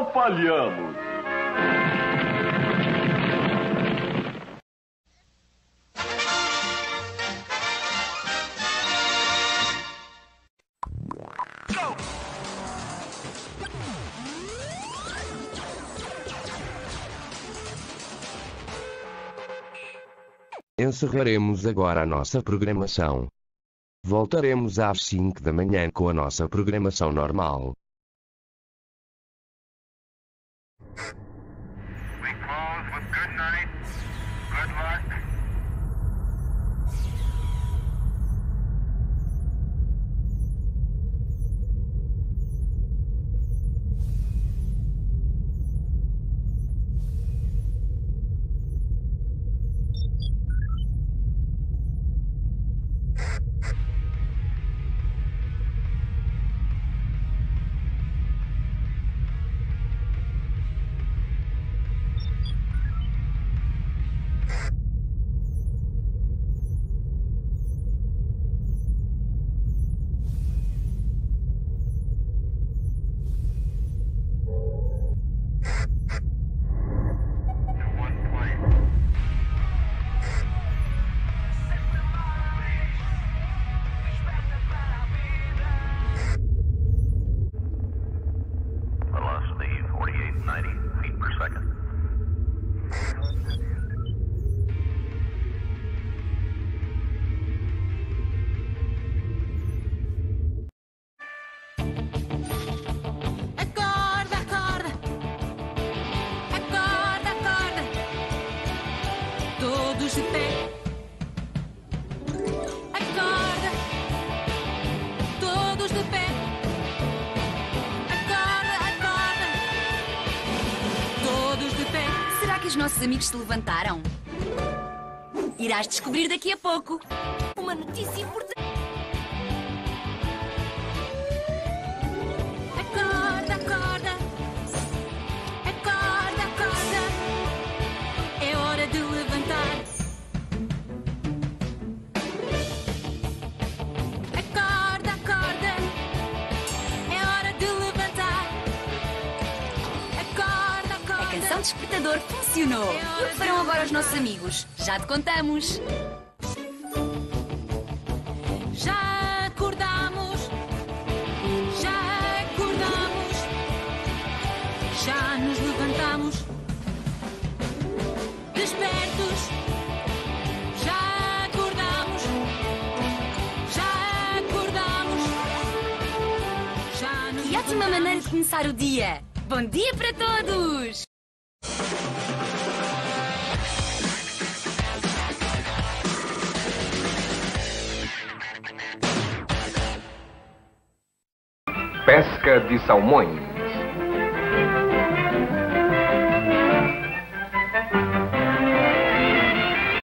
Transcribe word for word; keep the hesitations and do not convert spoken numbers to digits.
não falhamos. Encerraremos agora a nossa programação. Voltaremos às cinco da manhã com a nossa programação normal. We close with good night, good luck. Todos de pé. Acorda. Todos de pé. Acorda, acorda. Todos de pé. Será que os nossos amigos se levantaram? Irás descobrir daqui a pouco. Uma notícia importante. Acorda, acorda. Acorda, acorda. É hora de levantar. Acorda, acorda. É hora de levantar. Acorda, acorda. A canção despertador funcionou. E o que farão agora os nossos amigos? Já te contamos. Já acordamos. Já acordamos. Já nos levantamos. Despertos. Já acordamos. Já acordamos. Já nos Que ótima maneira de começar o dia. Bom dia para todos! Pesca de salmões.